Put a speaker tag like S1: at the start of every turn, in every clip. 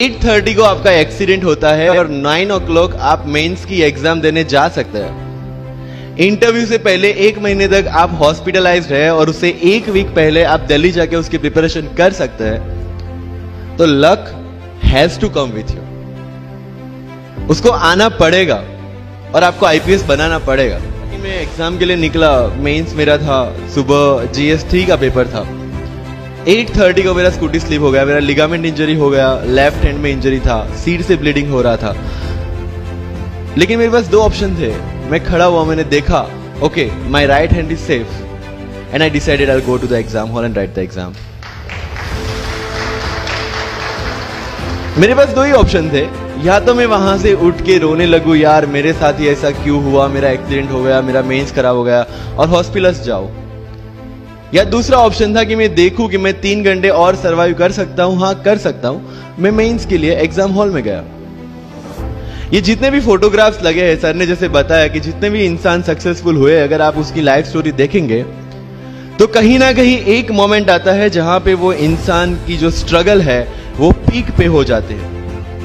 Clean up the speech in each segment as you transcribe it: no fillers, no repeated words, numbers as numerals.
S1: 8:30 को आपका एक्सीडेंट होता है और 9 o'clock आप मेंस की एग्जाम देने जा सकते हैं। इंटरव्यू से पहले 1 महीने तक आप हॉस्पिटलाइज्ड है और उससे 1 वीक पहले आप दिल्ली जाके उसकी प्रिपरेशन कर सकते हैं। तो luck has to come with you, उसको आना पड़ेगा और आपको आईपीएस बनाना पड़ेगा। मैं एग्जाम के लिए निकला, मेंस मेरा था सुबह, जीएस3 का पेपर था। 8:30 को मेरा स्कूटी स्लिप हो गया, मेरा लिगामेंट इंजरी हो गया, लेफ्ट हैंड में इंजरी था, सीट से ब्लीडिंग हो रहा था। लेकिन मेरे पास 2 ऑप्शन थे। मैं खड़ा हुआ, मैंने देखा, okay my right hand is safe and I decided I will go to the exam hall and write the exam. मेरे पास 2 ही ऑप्शन थे, या तो मैं वहां से उठ के रोने लगूं, यार मेरे साथ ही ऐसा क्यों हुआ, मेरा एक्सीडेंट हो गया, मेरा मेंस खराब हो गया और हॉस्पिटल जाओ, या दूसरा ऑप्शन था कि मैं देखूं कि मैं 3 घंटे और सरवाइव कर सकता हूं। हाँ कर सकता हूं। मैं मेंस के लिए एग्जाम हॉल में गया। ये जितने भी फोटोग्राफ्स लगे हैं, सर ने जैसे बताया कि जितने भी इंसान सक्सेसफुल हुए, अगर आप उसकी लाइफ स्टोरी देखेंगे तो कहीं ना कहीं एक मोमेंट आता है जहां पे वो इंसान की जो स्ट्रगल है वो पीक पे हो जाते हैं।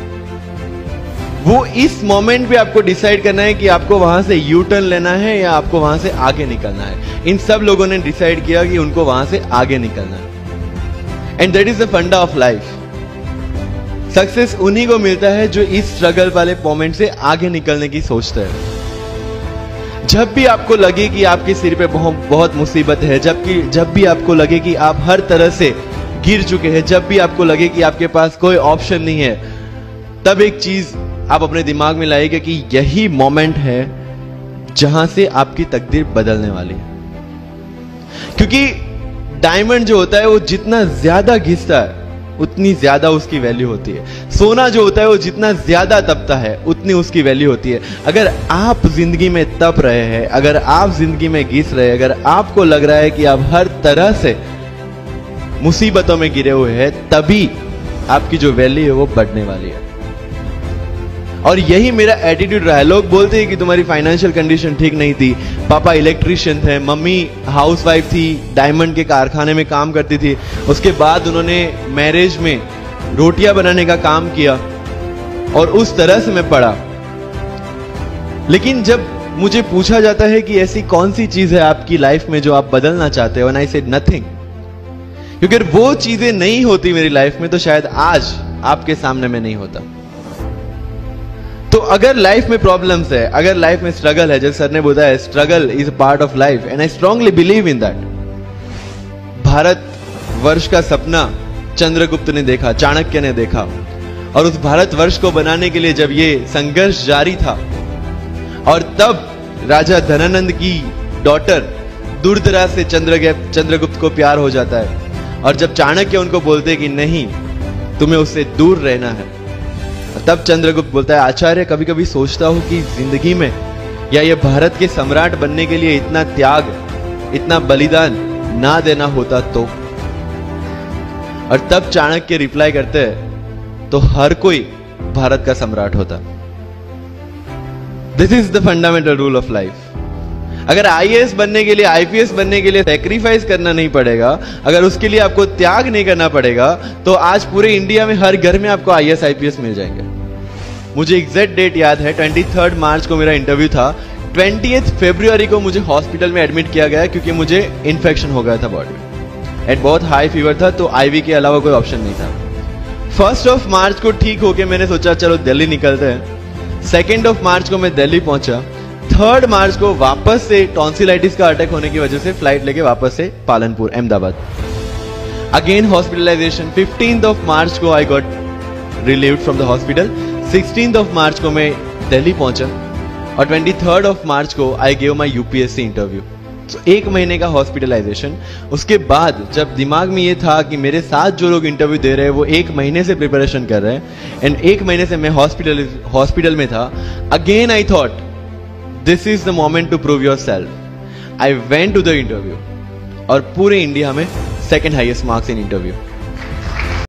S1: वो इस मोमेंट पे आपको डिसाइड करना है कि आपको वहां से यू टर्न लेना है या आपको वहां से आगे निकलना है। इन सब लोगों ने डिसाइड किया कि उनको वहां से आगे निकलना है। And that is the funda of life. Success उन्हीं को मिलता है जो इस स्ट्रगल वाले मोमेंट से आगे निकलने की सोचते हैं। जब भी आपको लगे कि आपके सिर पे बहुत मुसीबत है, जब भी आपको लगे कि आप हर तरह से गिर चुके हैं, जब भी आपको लगे कि आपके पास कोई ऑप्शन नहीं है, तब एक चीज आप अपने दिमाग में लाइएगा कि यही मोमेंट है जहां से आपकी तकदीर बदलने वाली है। क्योंकि डायमंड जो होता है वो जितना ज्यादा घिसता है उतनी ज्यादा उसकी वैल्यू होती है। सोना जो होता है वो जितना ज्यादा तपता है उतनी उसकी वैल्यू होती है। अगर आप जिंदगी में तप रहे हैं, अगर आप जिंदगी में घिस रहे हैं, अगर आपको लग रहा है कि आप हर तरह से मुसीबतों में गिरे हुए हैं, तभी आपकी जो वैल्यू है वो बढ़ने वाली है। और यही मेरा एटीट्यूड रहा है। लोग बोलते हैं कि तुम्हारी फाइनेंशियल कंडीशन ठीक नहीं थी, पापा इलेक्ट्रिशियन थे, मम्मी हाउसवाइफ थी, डायमंड के कारखाने में काम करती थी, उसके बाद उन्होंने मैरिज में रोटियां बनाने का काम किया और उस तरह से मैं पढ़ा। लेकिन जब मुझे पूछा जाता है कि ऐसी कौन सी चीज है आपकी लाइफ में जो आप बदलना चाहते हो, एंड आई सेड नथिंग। क्योंकि अगर वो चीजें नहीं होती मेरी लाइफ में तो शायद आज आपके सामने में नहीं होता। तो अगर लाइफ में प्रॉब्लम्स है, अगर लाइफ में स्ट्रगल है, जैसे सर ने बताया struggle is a part of life and I strongly believe in that. Bharat Varsh का सपना चंद्रगुप्त ने देखा, चाणक्य ने देखा, और उस भारत वर्ष को बनाने के लिए जब ये संघर्ष जारी था और तब राजा धनानंद की डॉटर दूरदराज से चंद्रगुप्त को प्यार हो जाता है, और जब चाणक्य उनको बोलते कि नहीं तुम्हें उससे दूर रहना है, तब चंद्रगुप्त बोलता है आचार्य कभी कभी सोचता हूं कि जिंदगी में या ये भारत के सम्राट बनने के लिए इतना त्याग, इतना बलिदान ना देना होता तो। और तब चाणक्य रिप्लाई करते हैं तो हर कोई भारत का सम्राट होता। This is the fundamental rule of life. अगर आईएएस बनने के लिए, आईपीएस बनने के लिए सैक्रिफाइस करना नहीं पड़ेगा, अगर उसके लिए आपको त्याग नहीं करना पड़ेगा, तो आज पूरे इंडिया में हर घर में आपको आईएएस आईपीएस मिल जाएंगे। मुझे एग्जैक्ट डेट याद है, 23 मार्च को मेरा इंटरव्यू था। 20 फरवरी को मुझे हॉस्पिटल में एडमिट किया गया क्योंकि मुझे इन्फेक्शन हो गया था बॉडी में, एंड बहुत हाई फीवर था, तो आईवी के अलावा कोई ऑप्शन नहीं था। 1 मार्च को ठीक होके मैंने सोचा चलो दिल्ली निकलते हैं। 2 मार्च को मैं दिल्ली पहुंचा। 3 मार्च को वापस से टॉन्सिलाइटिस का अटैक होने की वजह से फ्लाइट लेके वापस से Palanpur, Ahmedabad, again hospitalization. 15 March को I got relieved from the hospital. 16 March को मैं दिल्ली पहुंचा और 23 मार्च को I gave my UPSC interview. तो 1 महीने का हॉस्पिटलाइजेशन। उसके बाद जब दिमाग में ये था कि मेरे साथ जो लोग इंटरव्यू दे रहे हैं वो 1 महीने से प्रिपरेशन कर रहे हैं एंड 1 महीने से मैं हॉस्पिटल में था, again I thought this is the moment to prove yourself. I went to the interview और पूरे इंडिया में 2nd highest marks in interview.